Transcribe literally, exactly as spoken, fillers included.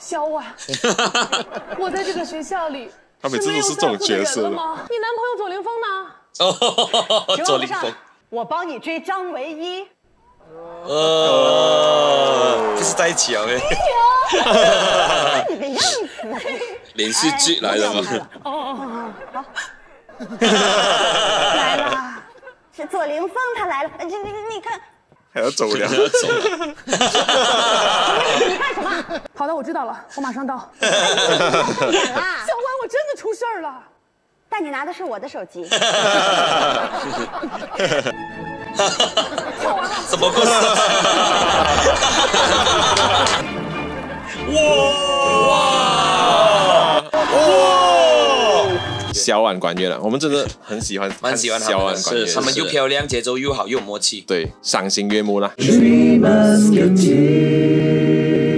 小婉，我在这个学校里他每次都是这种角色的吗？你男朋友左凌峰呢？ 哦，左凌峰， 我帮你追张唯一。 呃，不是在一起啊？ 你个样子， 连续剧来了吗？ 哦哦哦，好，来了，是左凌峰他来了，你你你看。 还要走了， 还要走了。 你干什么？ 好的，我知道了，我马上到。 演啦！ 小婉，我真的出事儿了。 但你拿的是我的手机。 什么故事？哇哇哇！ 小婉管乐了，我们真的很喜欢， 蛮喜欢小婉管乐， 是他们又漂亮，节奏又好，又有默契。 对，赏心悦目啦。